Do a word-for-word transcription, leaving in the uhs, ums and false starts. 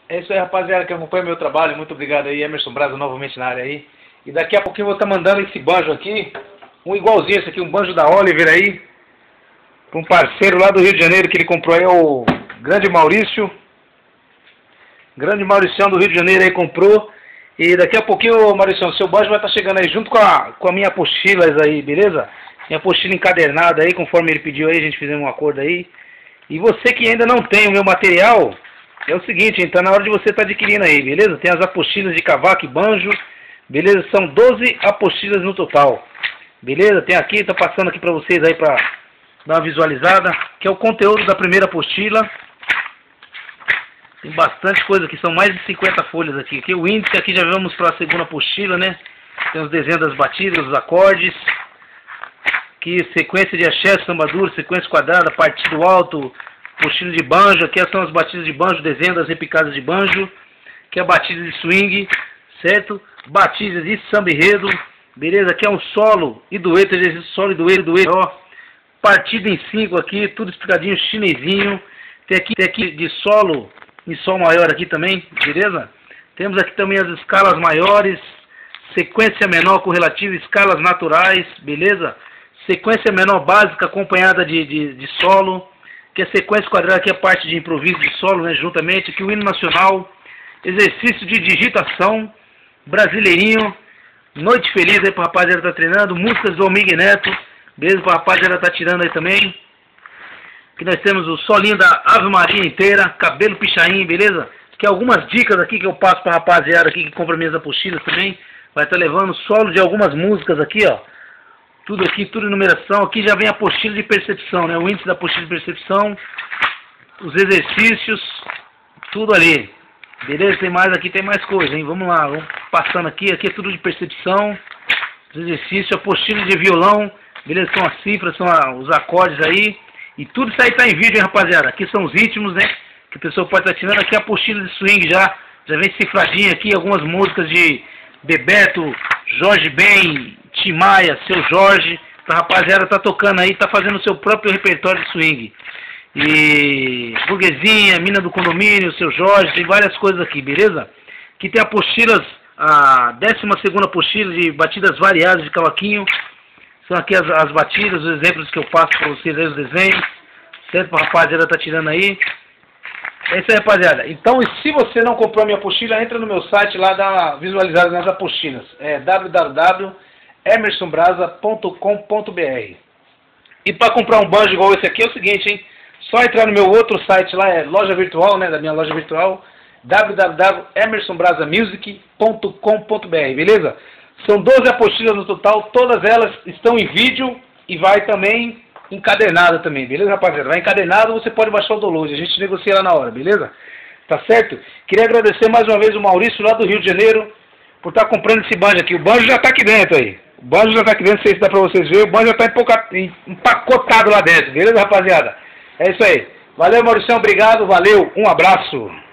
É isso aí, rapaziada, que acompanha meu trabalho. Muito obrigado aí, Emerson Braza, novamente na área aí. E daqui a pouquinho eu vou estar mandando esse banjo aqui, um igualzinho esse aqui, um banjo da Oliver aí, para um parceiro lá do Rio de Janeiro que ele comprou aí, é o grande Maurício. Grande Mauricião do Rio de Janeiro aí comprou. E daqui a pouquinho, Mauricião, seu banjo vai estar chegando aí junto com a, com a minha apostila aí, beleza? Minha apostila encadernada aí, conforme ele pediu aí, a gente fizemos um acordo aí. E você que ainda não tem o meu material, é o seguinte, então na hora de você estar adquirindo aí, beleza? Tem as apostilas de cavaco e banjo, beleza? São doze apostilas no total, beleza? Tem aqui, tá passando aqui pra vocês aí pra dar uma visualizada, que é o conteúdo da primeira apostila. Tem bastante coisa aqui, são mais de cinquenta folhas aqui. Aqui o índice, aqui já vamos para a segunda apostila, né? Tem os desenhos das batidas, os acordes. Aqui sequência de axé, samba duro, sequência quadrada, partido alto, apostila de banjo. Aqui são as batidas de banjo, desenho das repicadas de banjo. Aqui é a batida de swing, certo? Batida de samba enredo, beleza? Aqui é um solo e dueto, exercício solo e dueto, dueto, ó. Partida em cinco aqui, tudo explicadinho, chinesinho. Tem aqui, tem aqui de solo em sol maior aqui também, beleza? Temos aqui também as escalas maiores, sequência menor correlativa, escalas naturais, beleza? Sequência menor básica acompanhada de, de, de solo, que é sequência quadrada, que é a parte de improviso de solo, né, juntamente, aqui o hino nacional, exercício de digitação, brasileirinho, noite feliz aí para o rapaziada tá treinando, músicas do Almig Neto, beleza? Para o rapaziada tá tirando aí também. Aqui nós temos o solinho da Ave Maria inteira, cabelo pichain, beleza? Aqui algumas dicas aqui que eu passo pra rapaziada aqui que compra minhas apostilas também. Vai estar levando solo de algumas músicas aqui, ó. Tudo aqui, tudo em numeração. Aqui já vem a apostila de percepção, né? O índice da apostila de percepção, os exercícios, tudo ali. Beleza? Tem mais aqui, tem mais coisa, hein? Vamos lá, vamos passando aqui. Aqui é tudo de percepção, os exercícios, apostila de violão, beleza? São as cifras, são a, os acordes aí. E tudo isso aí tá em vídeo, hein, rapaziada? Aqui são os ritmos, né? Que a pessoa pode estar tirando. Aqui a apostila de swing já. Já vem cifradinha aqui. Algumas músicas de Bebeto, Jorge Ben, Tim Maia, Seu Jorge. A rapaziada tá tocando aí, tá fazendo o seu próprio repertório de swing. E Burguesinha, Mina do Condomínio, Seu Jorge. Tem várias coisas aqui, beleza? Aqui tem apostilas, a décima segunda apostila de batidas variadas de cavaquinho. São aqui as, as batidas, os exemplos que eu passo para vocês aí, os desenhos, certo? Para a rapaziada tá tirando aí. É isso aí, rapaziada. Então, e se você não comprou a minha apostila, entra no meu site lá, dá uma visualizada nas apostilas. É w w w ponto emerson braza ponto com ponto b r. E para comprar um banjo igual esse aqui é o seguinte, hein? Só entrar no meu outro site lá, é loja virtual, né? Da minha loja virtual, w w w ponto emerson braza music ponto com ponto b r, beleza? São doze apostilas no total, todas elas estão em vídeo e vai também encadernada também, beleza, rapaziada? Vai encadernado, você pode baixar o download, a gente negocia lá na hora, beleza? Tá certo? Queria agradecer mais uma vez o Maurício lá do Rio de Janeiro por estar comprando esse banjo aqui. O banjo já tá aqui dentro aí. O banjo já tá aqui dentro, não sei se dá pra vocês verem, o banjo já tá empacotado lá dentro, beleza, rapaziada? É isso aí. Valeu, Mauricião, obrigado, valeu, um abraço.